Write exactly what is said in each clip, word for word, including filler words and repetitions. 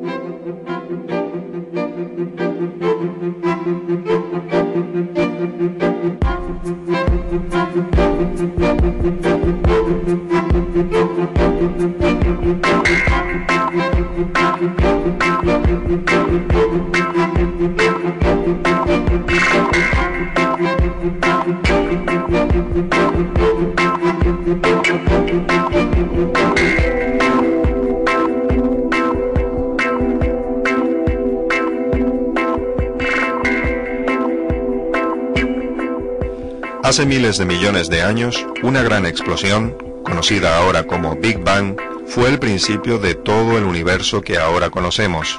Hace miles de millones de años, una gran explosión, conocida ahora como Big Bang, fue el principio de todo el universo que ahora conocemos.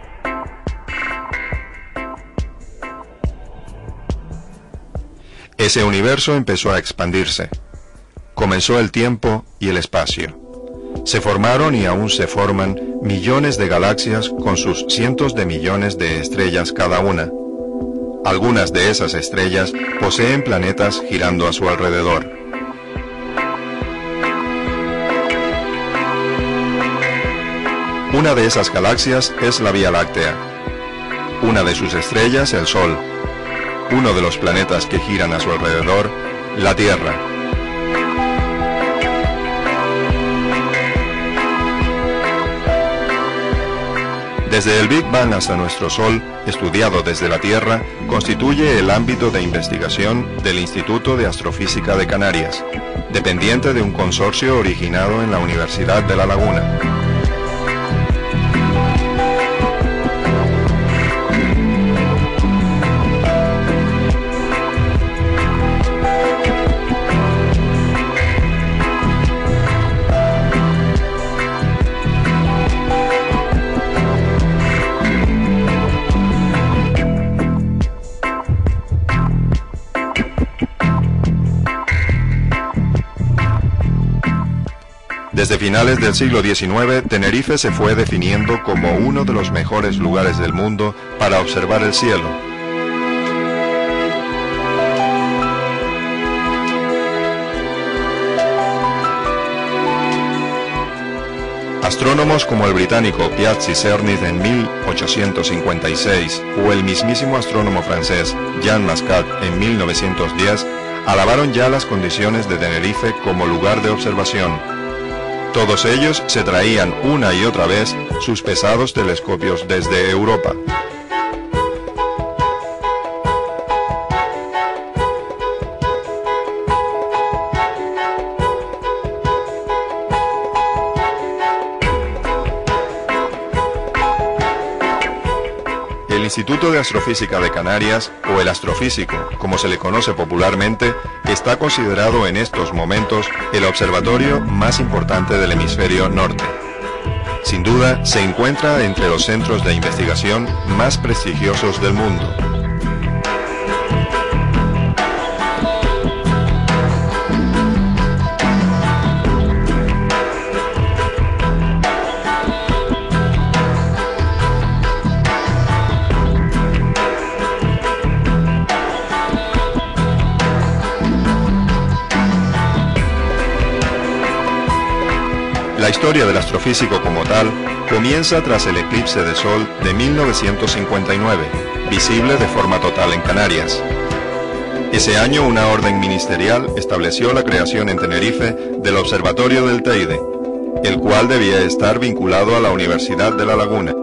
Ese universo empezó a expandirse. Comenzó el tiempo y el espacio. Se formaron y aún se forman millones de galaxias con sus cientos de millones de estrellas cada una. Algunas de esas estrellas poseen planetas girando a su alrededor. Una de esas galaxias es la Vía Láctea. Una de sus estrellas, el Sol. Uno de los planetas que giran a su alrededor, la Tierra. Desde el Big Bang hasta nuestro Sol, estudiado desde la Tierra, constituye el ámbito de investigación del Instituto de Astrofísica de Canarias, dependiente de un consorcio originado en la Universidad de La Laguna. Desde finales del siglo diecinueve, Tenerife se fue definiendo como uno de los mejores lugares del mundo para observar el cielo. Astrónomos como el británico Piazzi Cernit en mil ochocientos cincuenta y seis o el mismísimo astrónomo francés Jean Mascat en mil novecientos diez alabaron ya las condiciones de Tenerife como lugar de observación. Todos ellos se traían una y otra vez sus pesados telescopios desde Europa. El Instituto de Astrofísica de Canarias, o el Astrofísico, como se le conoce popularmente, está considerado en estos momentos el observatorio más importante del hemisferio norte. Sin duda, se encuentra entre los centros de investigación más prestigiosos del mundo. La historia del astrofísico como tal comienza tras el eclipse de Sol de mil novecientos cincuenta y nueve, visible de forma total en Canarias. Ese año una orden ministerial estableció la creación en Tenerife del Observatorio del Teide, el cual debía estar vinculado a la Universidad de La Laguna.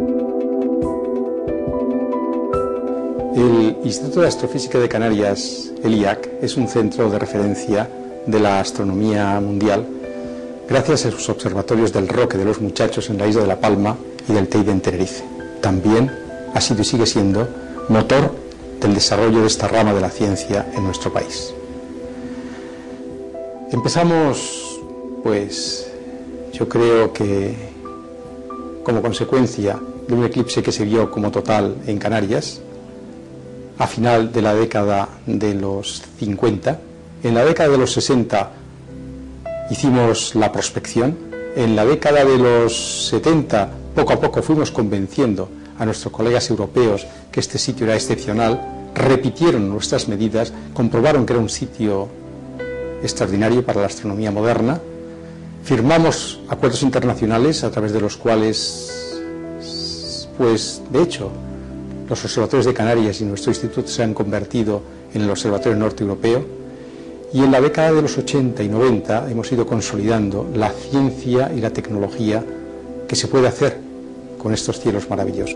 El Instituto de Astrofísica de Canarias, el I A C, es un centro de referencia de la astronomía mundial, gracias a sus observatorios del Roque de los Muchachos en la isla de La Palma y del Teide en Tenerife. También ha sido y sigue siendo motor del desarrollo de esta rama de la ciencia en nuestro país. Empezamos, pues, yo creo que como consecuencia de un eclipse que se vio como total en Canarias, a final de la década de los cincuenta, en la década de los sesenta hicimos la prospección, en la década de los setenta poco a poco fuimos convenciendo a nuestros colegas europeos que este sitio era excepcional, repitieron nuestras medidas, comprobaron que era un sitio extraordinario para la astronomía moderna, firmamos acuerdos internacionales a través de los cuales Pues, de hecho, los observatorios de Canarias y nuestro instituto se han convertido en el Observatorio Norte Europeo, y en la década de los ochenta y noventa hemos ido consolidando la ciencia y la tecnología que se puede hacer con estos cielos maravillosos.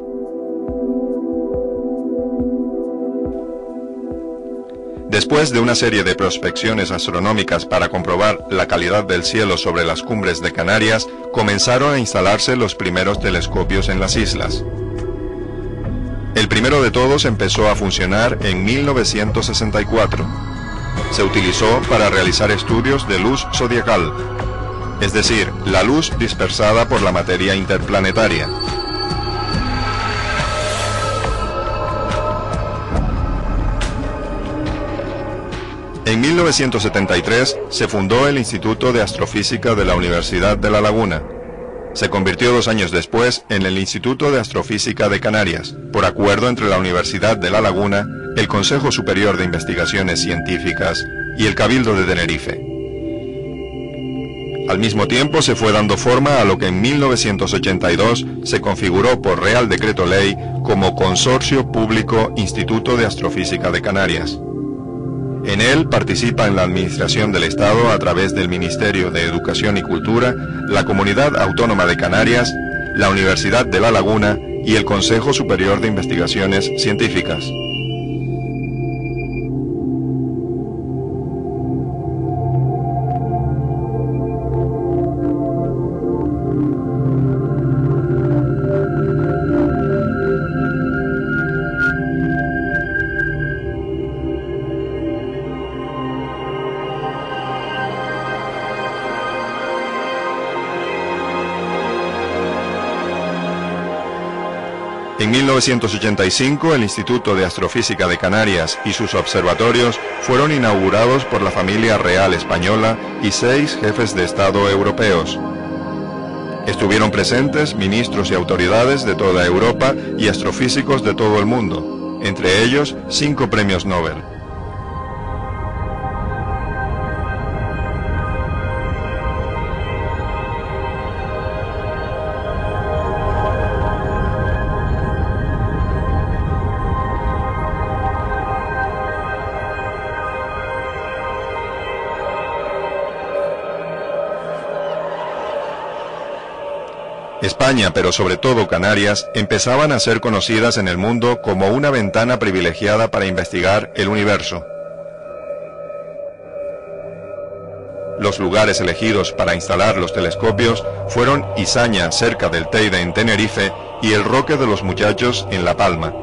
Después de una serie de prospecciones astronómicas para comprobar la calidad del cielo sobre las cumbres de Canarias, comenzaron a instalarse los primeros telescopios en las islas. El primero de todos empezó a funcionar en mil novecientos sesenta y cuatro. Se utilizó para realizar estudios de luz zodiacal, es decir, la luz dispersada por la materia interplanetaria. En mil novecientos setenta y tres se fundó el Instituto de Astrofísica de la Universidad de La Laguna. Se convirtió dos años después en el Instituto de Astrofísica de Canarias, por acuerdo entre la Universidad de La Laguna, el Consejo Superior de Investigaciones Científicas y el Cabildo de Tenerife. Al mismo tiempo se fue dando forma a lo que en mil novecientos ochenta y dos se configuró por Real Decreto Ley como Consorcio Público Instituto de Astrofísica de Canarias. En él participa en la administración del Estado a través del Ministerio de Educación y Cultura, la Comunidad Autónoma de Canarias, la Universidad de La Laguna y el Consejo Superior de Investigaciones Científicas. En mil novecientos ochenta y cinco, el Instituto de Astrofísica de Canarias y sus observatorios fueron inaugurados por la familia real española y seis jefes de Estado europeos. Estuvieron presentes ministros y autoridades de toda Europa y astrofísicos de todo el mundo, entre ellos cinco premios Nobel. España, pero sobre todo Canarias, empezaban a ser conocidas en el mundo como una ventana privilegiada para investigar el universo. Los lugares elegidos para instalar los telescopios fueron Izaña, cerca del Teide en Tenerife, y el Roque de los Muchachos en La Palma.